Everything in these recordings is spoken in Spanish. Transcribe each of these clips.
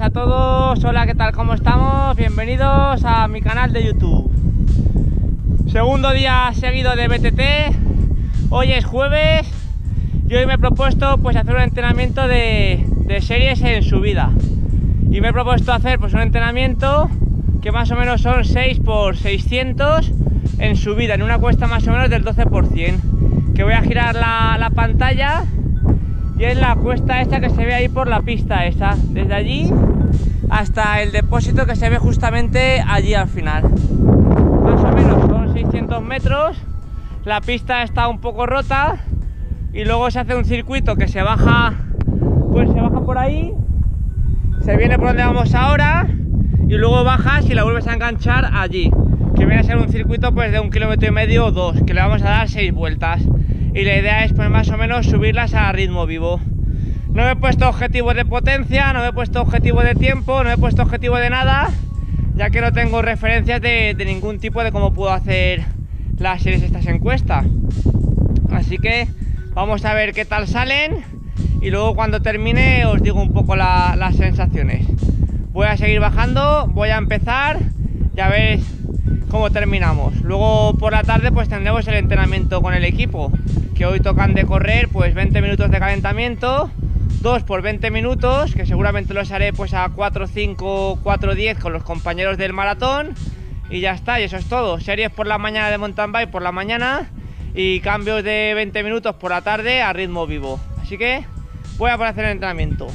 a todos, hola, ¿qué tal? ¿Cómo estamos? Bienvenidos a mi canal de YouTube. Segundo día seguido de BTT. Hoy es jueves y hoy me he propuesto pues hacer un entrenamiento de series en subida. Y me he propuesto hacer pues un entrenamiento que más o menos son 6 por 600 en subida, en una cuesta más o menos del 12%. Que voy a girar la pantalla y es la cuesta esta que se ve ahí por la pista esa, desde allí hasta el depósito que se ve justamente allí al final. Más o menos son 600 metros, la pista está un poco rota y luego se hace un circuito que se baja, pues se baja por ahí, se viene por donde vamos ahora y luego bajas y la vuelves a enganchar allí, que viene a ser un circuito pues de 1,5 km o 2, que le vamos a dar 6 vueltas. Y la idea es pues más o menos subirlas a ritmo vivo. No me he puesto objetivo de potencia, no me he puesto objetivo de tiempo, no me he puesto objetivo de nada, ya que no tengo referencias de ningún tipo de cómo puedo hacer las series estas encuestas. Así que vamos a ver qué tal salen y luego cuando termine os digo un poco las sensaciones. Voy a seguir bajando, voy a empezar, ya veis cómo terminamos. Luego por la tarde pues tendremos el entrenamiento con el equipo, que hoy tocan de correr pues 20 minutos de calentamiento, 2 por 20 minutos, que seguramente los haré pues a 4.5, 4.10 con los compañeros del maratón y ya está, y eso es todo. Series por la mañana de mountain bike por la mañana y cambios de 20 minutos por la tarde a ritmo vivo. Así que voy a poner a hacer el entrenamiento.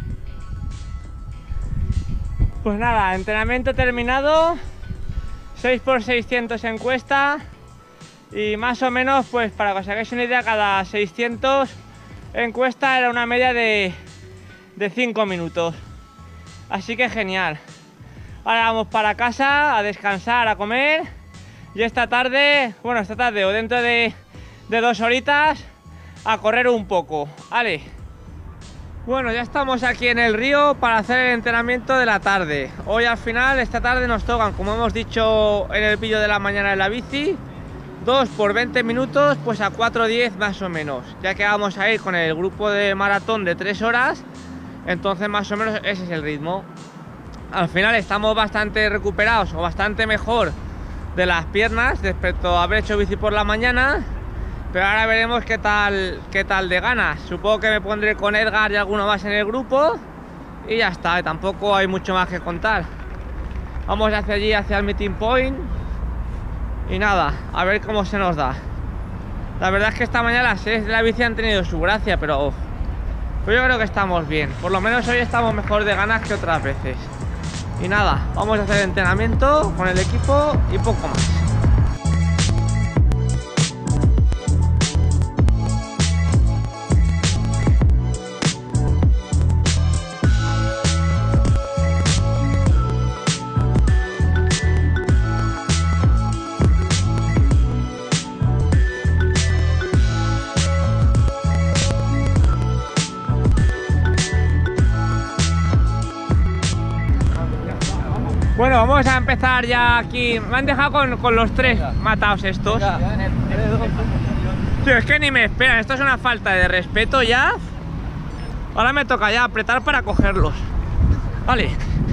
Pues nada, entrenamiento terminado, 6 por 600 en cuesta. Y más o menos, pues para que os hagáis una idea, cada 600 en cuesta era una media de 5 minutos. Así que genial. Ahora vamos para casa a descansar, a comer. Y esta tarde o dentro de 2 horitas, a correr un poco. Vale. Bueno, ya estamos aquí en el río para hacer el entrenamiento de la tarde. Hoy al final, esta tarde nos tocan, como hemos dicho en el vídeo de la mañana de la bici, 2 por 20 minutos, pues a 4.10 más o menos, ya que vamos a ir con el grupo de maratón de 3 horas, entonces más o menos ese es el ritmo. Al final estamos bastante recuperados o bastante mejor de las piernas respecto a haber hecho bici por la mañana, pero ahora veremos qué tal de ganas. Supongo que me pondré con Edgar y alguno más en el grupo y ya está, tampoco hay mucho más que contar. Vamos hacia allí, hacia el meeting point. Y nada, a ver cómo se nos da. La verdad es que esta mañana las series de la bici han tenido su gracia, pero yo creo que estamos bien. Por lo menos hoy estamos mejor de ganas que otras veces. Y nada, vamos a hacer entrenamiento con el equipo y poco más. Bueno, vamos a empezar ya aquí. Me han dejado con los 3 matados estos. Tío, es que ni me esperan. Esto es una falta de respeto ya. Ahora me toca ya apretar para cogerlos. Vale.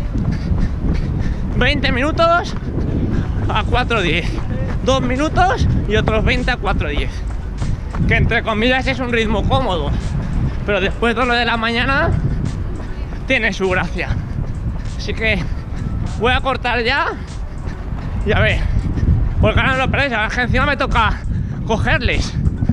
20 minutos a 4.10. 2 minutos y otros 20 a 4.10. Que entre comillas es un ritmo cómodo. Pero después de lo de la mañana tiene su gracia. Así que voy a cortar ya y a ver, porque ahora no lo perdéis, ahora que encima me toca cogerles.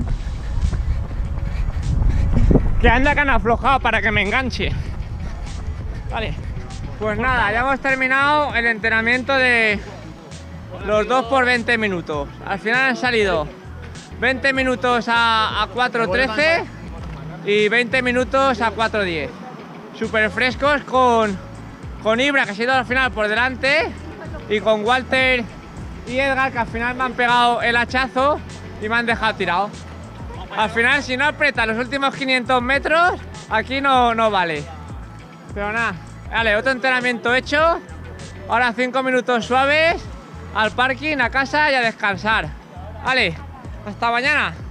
Que anda que han aflojado para que me enganche. Vale, pues nada, ya hemos terminado el entrenamiento de los 2 por 20 minutos. Al final han salido 20 minutos a 4.13 y 20 minutos a 4.10. Súper frescos con Ibra, que se ha ido al final por delante, y con Walter y Edgar, que al final me han pegado el hachazo y me han dejado tirado. Al final, si no aprieta los últimos 500 metros, aquí no vale. Pero nada, vale, otro entrenamiento hecho. Ahora 5 minutos suaves, al parking, a casa y a descansar. Vale, hasta mañana.